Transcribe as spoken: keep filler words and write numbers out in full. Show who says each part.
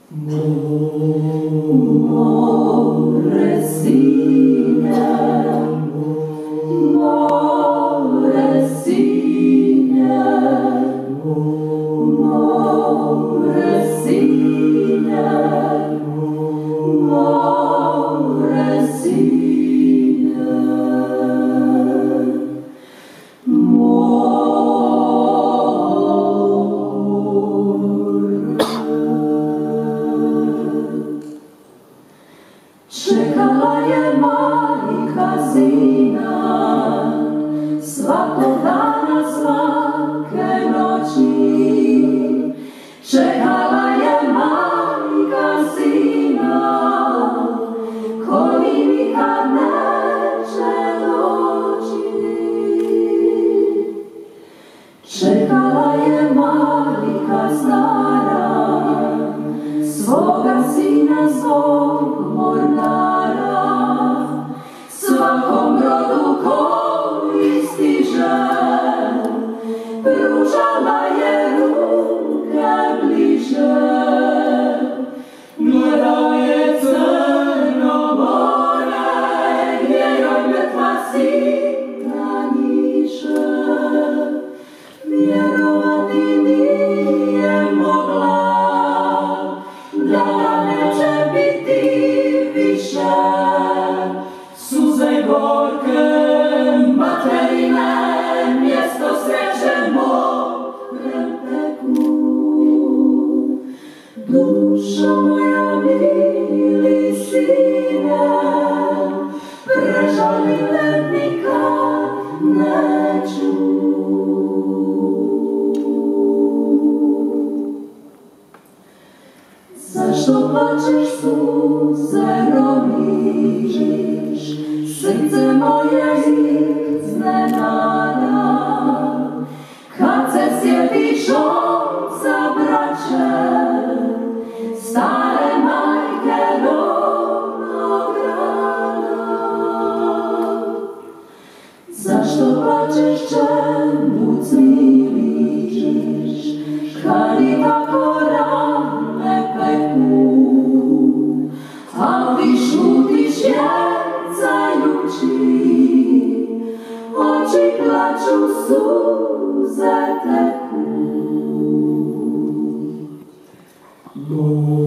Speaker 1: Čekala je majka sina, svakog dana, svake noći. Čekala je majka sina, koji nikad neće doći. Čekala je majka stara, svoga sina, svog mornara, svakom rodu koji stiže, pružala je ruke bliže. Gleda je crno more, gdje joj mrtva sina njiše. Vjerovati nije mogla da neće biti više. Suze gorke materine, mjesto sreće mokrem teku. Dušo moja, mili sine, prežalile nikad neću. Zašto plačeš, suze roviš, srce moje iznenada, kad se sjetiš oca braće, stare majke rodnog grada. Zašto plačeš, čemu cviliš, kad i tako rane peku, al ti šutiš jecajući, oči plaču, suze teku.